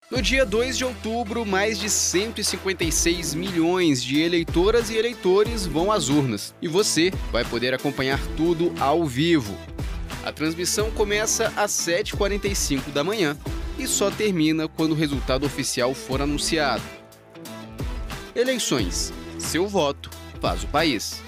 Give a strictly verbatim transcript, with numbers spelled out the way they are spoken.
No dia dois de outubro, mais de cento e cinquenta e seis milhões de eleitoras e eleitores vão às urnas. E você vai poder acompanhar tudo ao vivo. A transmissão começa às sete e quarenta e cinco da manhã e só termina quando o resultado oficial for anunciado. Eleições. Seu voto faz o país.